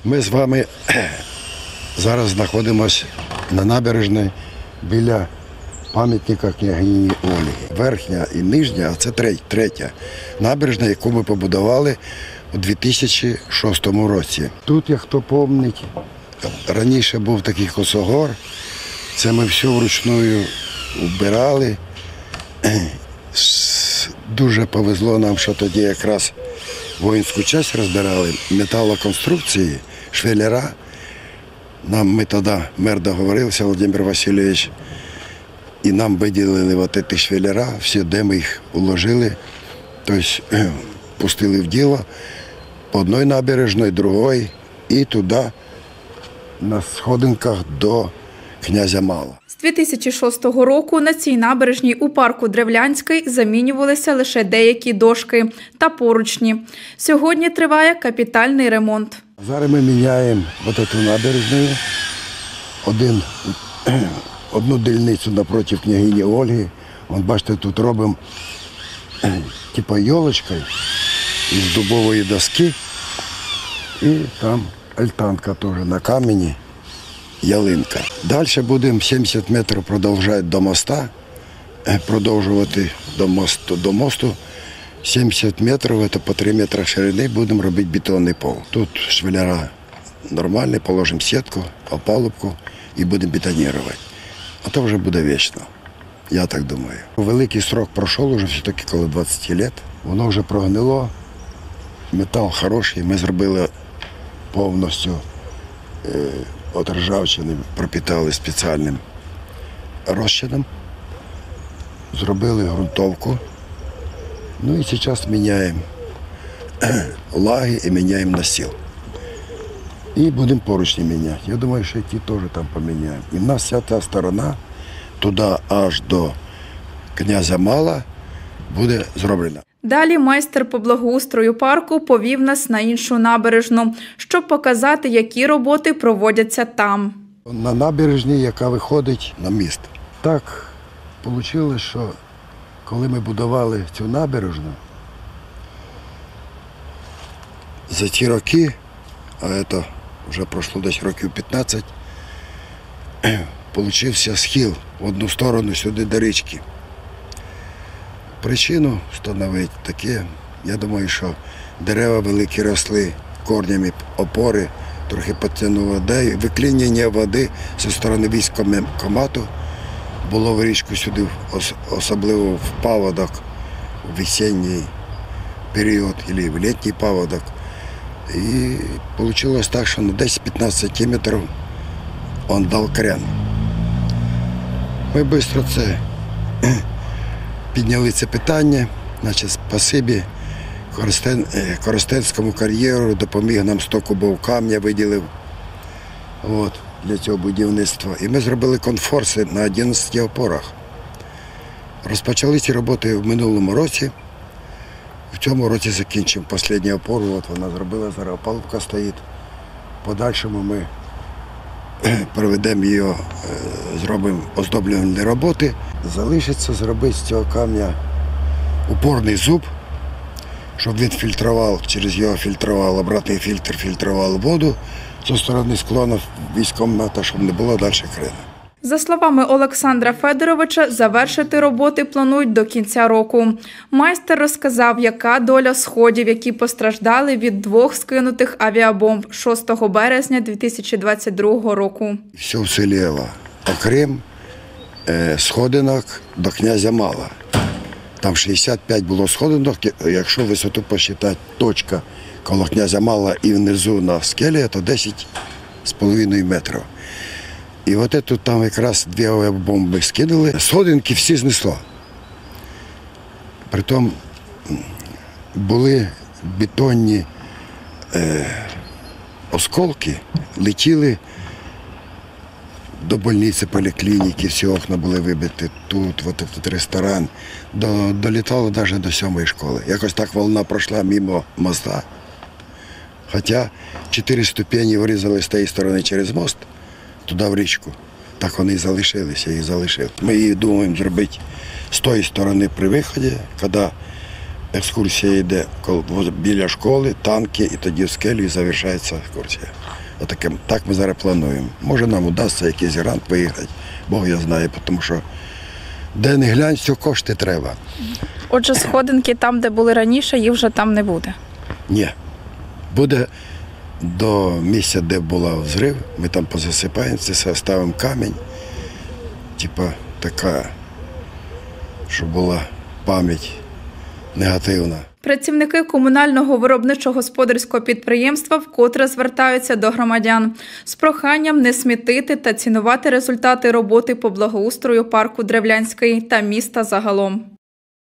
Ми з вами зараз знаходимося на набережній біля пам'ятника княгині Ольги. Верхня і нижня, а це третя набережна, яку ми побудували у 2006 році. Тут, як хто пам'ятає, раніше був такий косогор, це ми все вручну вбирали. Дуже повезло нам, що тоді якраз воїнську частину розбирали, металоконструкції, швеллера. Ми тоді, мер договорився, Володимир Васильович, і нам виділили ці швеллера, всі, де ми їх уложили, тобто пустили в діло одної набережної, другої, і туди на сходинках до князя Мала. З 2006 року на цій набережній у парку Древлянський замінювалися лише деякі дошки та поручні. Сьогодні триває капітальний ремонт. Зараз ми міняємо цю набережну, одну дільницю напроти княгині Ольги. Вон, бачите, тут робимо типу йолочкою із дубової доски. І там альтанка теж на камені, ялинка. Далі будемо 70 метрів продовжувати до моста, продовжувати до мосту. 70 метрів, це по 3 метри ширини, будемо робити бетонний пол. Тут швеллера нормальні, положимо сітку, опалубку і будемо бетонувати. А то вже буде вічно, я так думаю. Великий срок пройшов, вже все-таки коло 20 років. Воно вже прогнило, метал хороший, ми зробили повністю від ржавчини, пропитали спеціальним розчином, зробили ґрунтовку. Ну і зараз міняємо лаги і міняємо настіл. І будемо поручні міняти. Я думаю, що ті теж там поміняємо. І в нас вся та сторона, туди аж до князя Мала, буде зроблена. Далі майстер по благоустрою парку повів нас на іншу набережну, щоб показати, які роботи проводяться там. На набережній, яка виходить на міст. Так вийшло, що коли ми будували цю набережну, за ті роки, а це вже пройшло десь років 15, получився схил в одну сторону сюди до річки. Причину встановити таке, я думаю, що дерева великі росли, корнями опори, трохи підтягнуло води, виклинення води зі сторони військкомату було в річку сюди, особливо в паводок, в весенній період або в літній паводок. І вийшло так, що на 10-15 сантиметрів він дав крен. Ми швидко підняли це питання, значить, спасибі Коростенському кар'єру, допоміг нам 100 кубів камня, виділив для цього будівництва. І ми зробили конфорси на 11 опорах. Розпочали ці роботи в минулому році. В цьому році закінчимо останню опору, вона зробила, зараз опалубка стоїть. В подальшому ми проведемо її, зробимо оздоблювальні роботи. Залишиться зробити з цього камня упорний зуб, щоб він фільтрував, через його фільтрував, обратний фільтр фільтрував воду зі сторони склону військкомата, щоб не було далі крину. За словами Олександра Федоровича, завершити роботи планують до кінця року. Майстер розказав, яка доля сходів, які постраждали від 2 скинутих авіабомб 6 березня 2022 року. Все вціліло, окрім сходинок до князя Мала. Там 65 було сходинок, якщо висоту посчитати, точка коло князя Мала і внизу на скелі, то 10,5 метрів. І тут там якраз 2 авіабомби скинули, сходинки всі знесло. Притом були бетонні осколки, летіли до больниці, поліклініки, всі окна були вибиті, тут ресторан. Долітало навіть до 7-ї школи. Якось так волна пройшла мимо моста. Хоча 4 ступені вирізали з тієї сторони через мост, туди в річку. Так вони і залишилися, їх залишили. Ми її думаємо зробити з тої сторони при виході, коли екскурсія йде біля школи, танки, і тоді в скелі і завершається екскурсія. Так ми зараз плануємо. Може нам вдасться якийсь грант виграти, Бог я знає, тому що де не глянь, все кошти треба. Отже, сходинки там, де були раніше, їх вже там не буде. Ні. Буде до місця, де був взрив, ми там позасипаємо, це ставимо камінь, така, щоб була пам'ять негативна. Працівники комунального виробничо-господарського підприємства вкотре звертаються до громадян з проханням не смітити та цінувати результати роботи по благоустрою парку Древлянський та міста загалом.